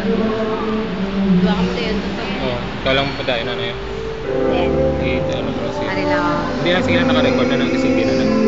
Dua ka mo tayo sa Oo. Ikaw lang padayon na yun. Then, Ano mo na siya. ari lang. Hindi lang sige na naka-record na lang kasi hindi na